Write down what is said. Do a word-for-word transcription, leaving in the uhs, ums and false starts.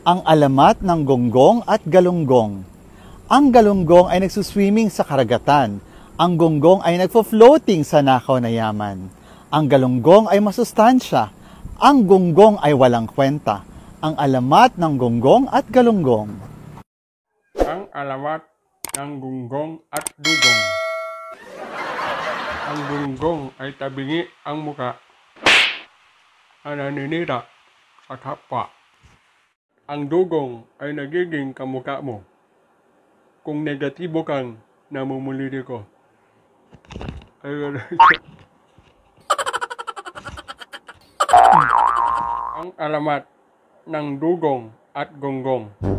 Ang alamat ng gonggong at galunggong. Ang galunggong ay nagsuswimming sa karagatan. Ang gonggong ay nagfo-floating sa nakaw na yaman. Ang galunggong ay masustansya. Ang gonggong ay walang kwenta. Ang alamat ng gonggong at galunggong. Ang alamat ng gonggong at dugong. Ang gonggong ay tabingi ang muka. Ang naninira sa kapwa. Ang dugong ay nagiging kamukha mo. Kung negatibo kang namumuliri ko. Ang alamat ng dugong at gonggong.